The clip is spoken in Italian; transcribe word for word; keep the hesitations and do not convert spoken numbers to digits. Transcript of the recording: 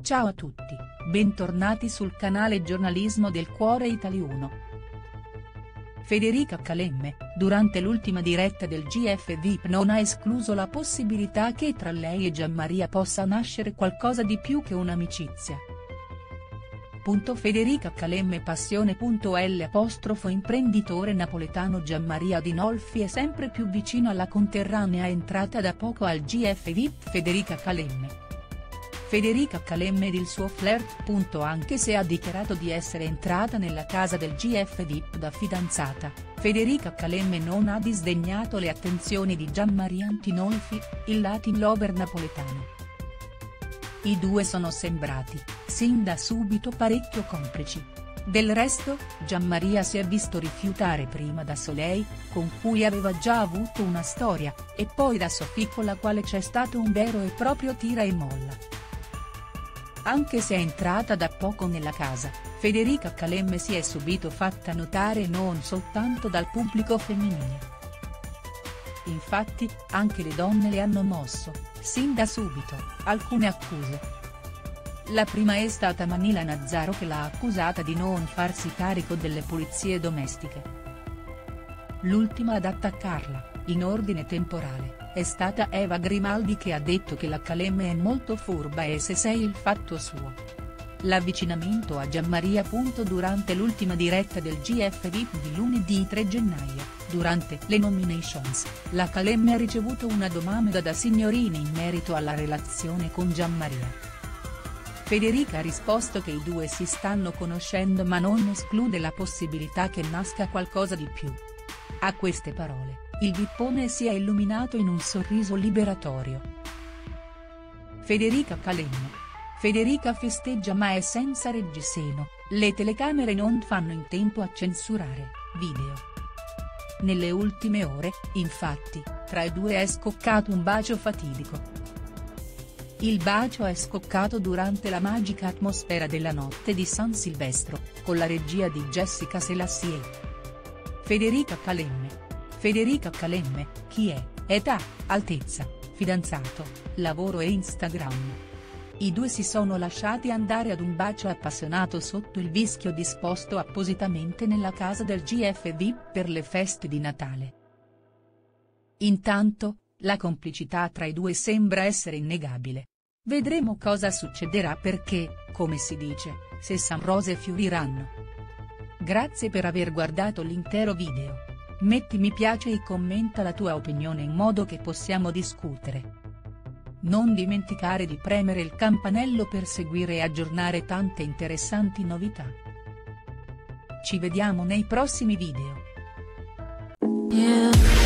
Ciao a tutti, bentornati sul canale Giornalismo del Cuore Italiano. Federica Calemme, durante l'ultima diretta del G F V I P non ha escluso la possibilità che tra lei e Gianmaria possa nascere qualcosa di più che un'amicizia. Federica Calemme passione. L'apostrofo imprenditore napoletano Gianmaria Adinolfi è sempre più vicino alla conterranea entrata da poco al G F V I P Federica Calemme. Federica Calemme ed il suo flirt. Anche se ha dichiarato di essere entrata nella casa del G F V I P da fidanzata, Federica Calemme non ha disdegnato le attenzioni di Gianmaria Adinolfi, il Latin lover napoletano. I due sono sembrati, sin da subito parecchio complici. Del resto, Gianmaria si è visto rifiutare prima da Soleil, con cui aveva già avuto una storia, e poi da Sophie con la quale c'è stato un vero e proprio tira e molla. Anche se è entrata da poco nella casa, Federica Calemme si è subito fatta notare non soltanto dal pubblico femminile. Infatti, anche le donne le hanno mosso, sin da subito, alcune accuse. La prima è stata Manila Nazzaro che l'ha accusata di non farsi carico delle pulizie domestiche. L'ultima ad attaccarla, in ordine temporale, è stata Eva Grimaldi che ha detto che la Calemme è molto furba e se sei il fatto suo. L'avvicinamento a Gianmaria. Durante l'ultima diretta del G F V I P di lunedì tre gennaio, durante le nominations, la Calemme ha ricevuto una domanda da signorini in merito alla relazione con Gianmaria. Federica ha risposto che i due si stanno conoscendo ma non esclude la possibilità che nasca qualcosa di più. A queste parole, il vippone si è illuminato in un sorriso liberatorio. Federica Calemme. Federica festeggia ma è senza reggiseno, le telecamere non fanno in tempo a censurare, video. Nelle ultime ore, infatti, tra i due è scoccato un bacio fatidico. Il bacio è scoccato durante la magica atmosfera della notte di San Silvestro, con la regia di Jessica Selassie. Federica Calemme. Federica Calemme, chi è, età, altezza, fidanzato, lavoro e Instagram. I due si sono lasciati andare ad un bacio appassionato sotto il vischio disposto appositamente nella casa del G F V I P per le feste di Natale. Intanto, la complicità tra i due sembra essere innegabile. Vedremo cosa succederà perché, come si dice, se san rose fioriranno. Grazie per aver guardato l'intero video. Metti mi piace e commenta la tua opinione in modo che possiamo discutere. Non dimenticare di premere il campanello per seguire e aggiornare tante interessanti novità. Ci vediamo nei prossimi video. Yeah.